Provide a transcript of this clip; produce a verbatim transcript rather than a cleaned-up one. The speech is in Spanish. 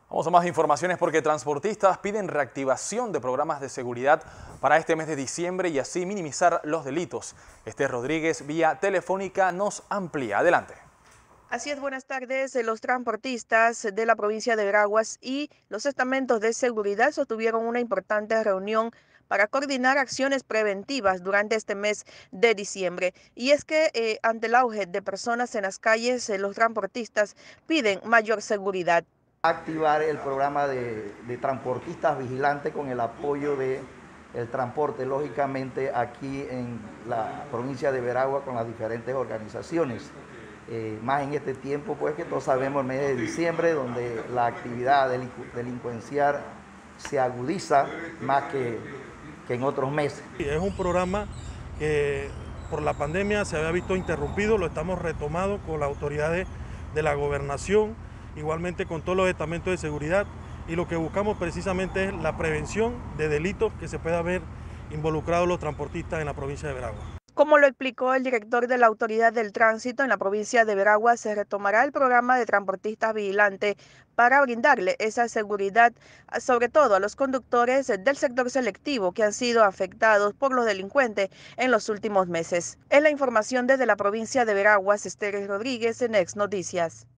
Vamos a más informaciones porque transportistas piden reactivación de programas de seguridad para este mes de diciembre y así minimizar los delitos. Esther Rodríguez, vía telefónica, nos amplía. Adelante. Así es, buenas tardes. Los transportistas de la provincia de Veraguas y los estamentos de seguridad sostuvieron una importante reunión para coordinar acciones preventivas durante este mes de diciembre. Y es que eh, ante el auge de personas en las calles, eh, los transportistas piden mayor seguridad. Activar el programa de, de transportistas vigilantes con el apoyo de el transporte, lógicamente aquí en la provincia de Veragua con las diferentes organizaciones. Eh, más en este tiempo, pues que todos sabemos, el mes de diciembre, donde la actividad delincu delincuencial se agudiza más que, que en otros meses. Es un programa que por la pandemia se había visto interrumpido, lo estamos retomando con las autoridades de la gobernación, igualmente con todos los estamentos de seguridad, y lo que buscamos precisamente es la prevención de delitos que se pueda ver involucrados los transportistas en la provincia de Veragua. Como lo explicó el director de la Autoridad del Tránsito en la provincia de Veragua, se retomará el programa de transportistas vigilantes para brindarle esa seguridad, sobre todo a los conductores del sector selectivo que han sido afectados por los delincuentes en los últimos meses. Es la información desde la provincia de Veraguas, Esther Rodríguez, en Ex Noticias.